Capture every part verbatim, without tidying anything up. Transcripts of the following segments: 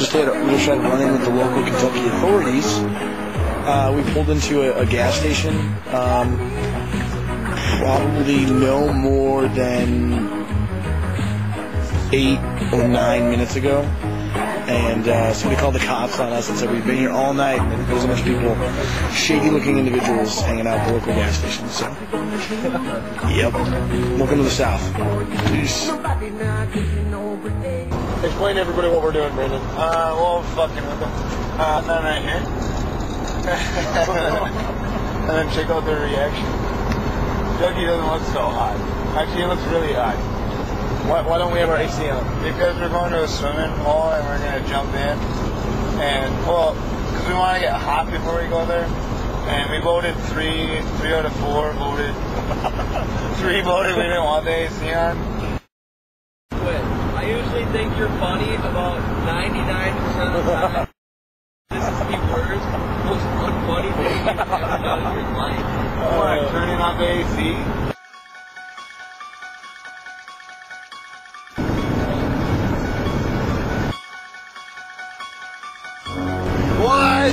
just had we just had a run-in with the local Kentucky authorities. Uh, we pulled into a, a gas station, um, probably no more than eight or nine minutes ago. And uh, somebody called the cops on us and said we've been here all night, and there's a bunch of people, shady-looking individuals hanging out at the local gas station. So, yep. Welcome to the South. Peace. Explain to everybody what we're doing, Brandon. Uh, well, fucking with them. Uh, then right here. And then check out their reaction. Dougie doesn't look so hot. Actually, he looks really hot. Why, why don't we have our A C on? Because we're going to a swimming pool and we're going to jump in. And, well, because we want to get hot before we go there. And we voted three, three out of four voted. Three voted we didn't want the A C on. I usually think you're funny about ninety-nine percent of the time. This is the worst, most unfunny thing you've ever done in your life. What, turning on the A C? What?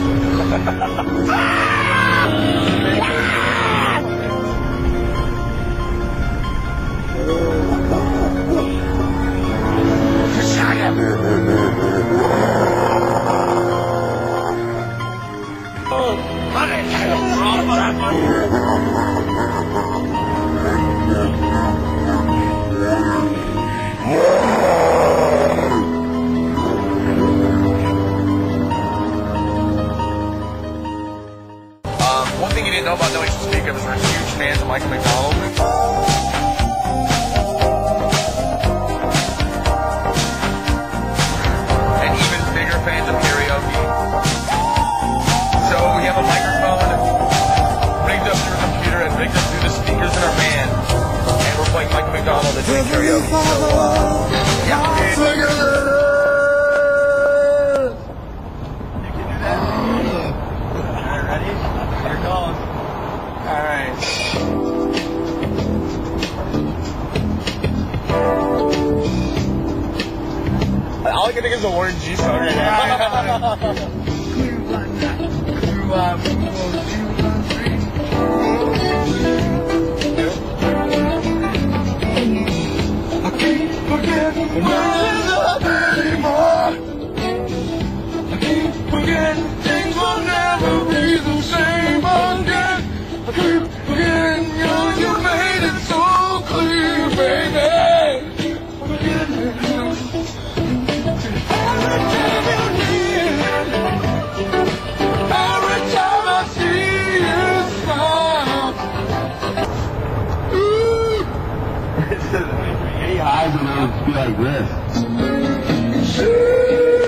One thing you didn't know about No Nation Speaker is we're huge fans of Michael McDonald. And even bigger fans of karaoke. So we have a microphone rigged up through a computer and rigged up through the speakers in our van. And we're playing Michael McDonald and doing karaoke. So, uh, yeah. All I can think is the Warren G song right now. I can't forget love anymore. I can't forget things will never be the same again. I keep forgetting you, you made it so clear, baby. Forgetting you. Any highs and lows be like this.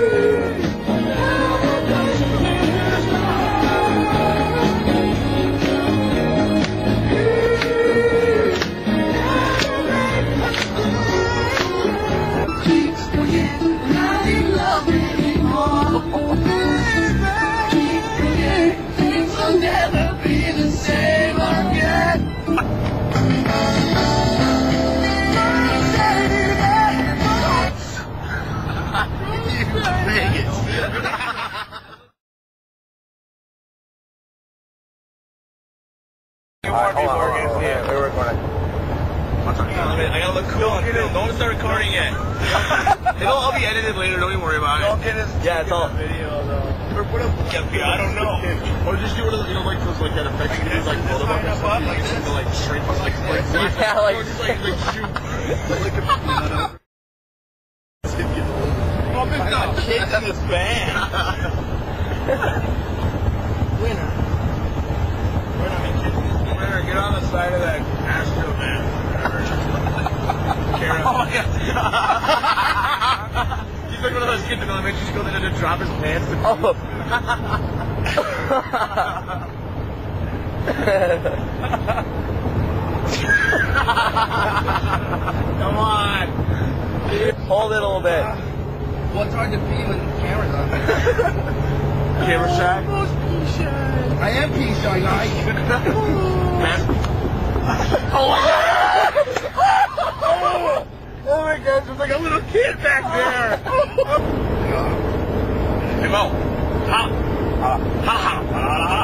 Alright, hold on, hold on, hold on. Yeah, we're recording. I gotta look cool on film. Don't start recording yet. It'll all be edited later, don't even worry about it. Don't get us Yeah, it's all video though. Or put up, yeah, I don't know. Or just do one of those, you know, like those, like that effect you can do, like photo book or something. Like, to, like, shrink, like, like, Yeah, like, or just, like, like, shoot. Like, a oh, there's not kids in this band. Winner. Winner, get on the side of that Astro man. Oh my god. He's like one of those kids in elementary school that had to drop his pants to oh. Come on. Hold it a little bit. Well, it's hard to pee when the camera's on. Camera shy? I am pee shy, guys. Oh my god! Oh, oh my god, there's like a little kid back there! Go. Ha. Ha ha. Ha ha.